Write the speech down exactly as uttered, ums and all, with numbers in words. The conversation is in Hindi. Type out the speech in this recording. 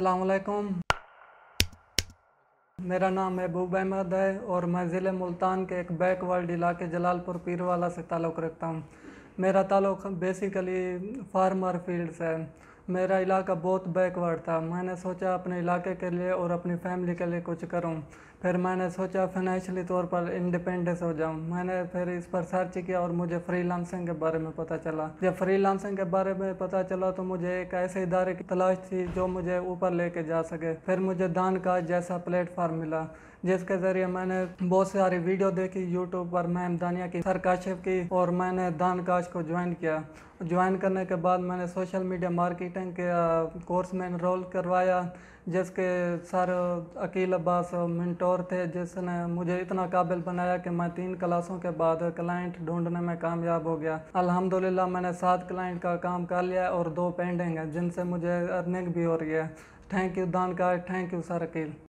अस्सलाम वालेकुम। मेरा नाम महबूब अहमद है और मैं ज़िले मुल्तान के एक बैकवर्ड इलाके जलालपुर पीरवाला से ताल्लुक़ रखता हूँ। मेरा ताल्लुक़ बेसिकली फार्मर फील्ड से है। मेरा इलाका बहुत बैकवर्ड था। मैंने सोचा अपने इलाके के लिए और अपनी फैमिली के लिए कुछ करूँ। फिर मैंने सोचा फाइनेंशियली तौर पर इंडिपेंडेंस हो जाऊँ। मैंने फिर इस पर सर्च किया और मुझे फ्रीलांसिंग के बारे में पता चला। जब फ्रीलांसिंग के बारे में पता चला तो मुझे एक ऐसे इदारे की तलाश थी जो मुझे ऊपर लेके जा सके। फिर मुझे दानकाश जैसा प्लेटफार्म मिला जिसके ज़रिए मैंने बहुत सारी वीडियो देखी यूट्यूब पर मैम दानिया की, सर काशिफ की, और मैंने दानकाश को ज्वाइन किया। ज्वाइन करने के बाद मैंने सोशल मीडिया मार्केटिंग के कोर्स में इनरोल करवाया जिसके सर अकील अब्बास मेंटोर थे, जिसने मुझे इतना काबिल बनाया कि मैं तीन क्लासों के बाद क्लाइंट ढूंढने में कामयाब हो गया। अल्हम्दुलिल्लाह मैंने सात क्लाइंट का काम कर लिया और दो पेंडिंग है जिनसे मुझे अर्निंग भी हो रही है। थैंक यू दानकाश, थैंक यू सर अकील।